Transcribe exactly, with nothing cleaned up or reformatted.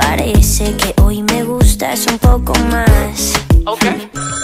Parece que hoy me gustas un poco más. Ok.